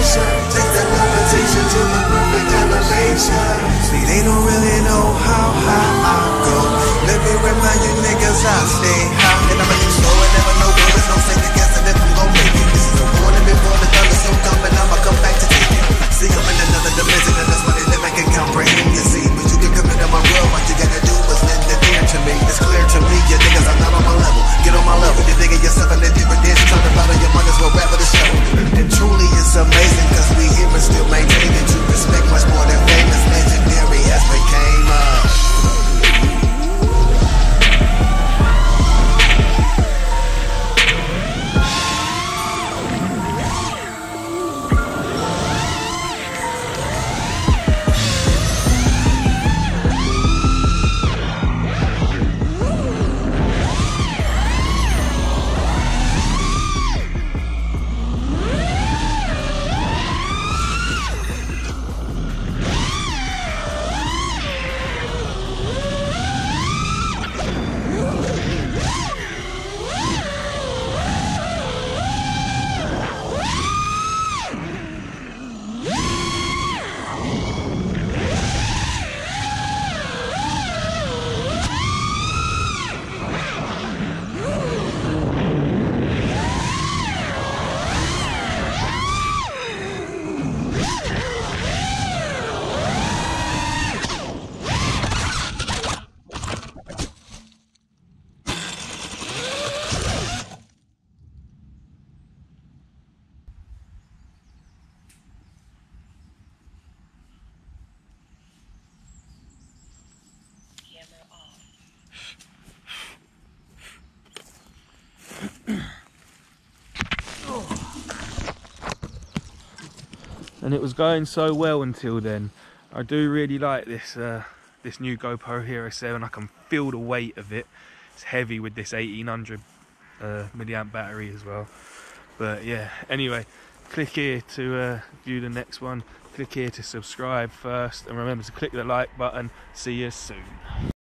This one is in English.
vibration. Take that levitation to the perfect elevation. See, they don't really know how high I go. Let me remind you niggas I stay high. And I'ma keep slow and never know where it's no second guessing if I'm gon' make it. This is a warning before the thunder so come and I'ma come back to take it. See, I'm in another dimension and that's why they never can comprehend. You see, but you can come into my world. What you gotta do is lend an ear to me. It's clear to me, you niggas are not on my level. Get on my level, you're digging yourself in a deeper ditch. Trying to battle your mind as well, rap for the show. And truly it's amazing, cause we here and still maintaining true respect. Much more than famous, legendary as we came up. And it was going so well until then. I do really like this this new GoPro Hero 7. I can feel the weight of it. It's heavy with this 1800 milliamp battery as well. But yeah, anyway, click here to view the next one. Click here to subscribe first, and remember to click the like button. See you soon.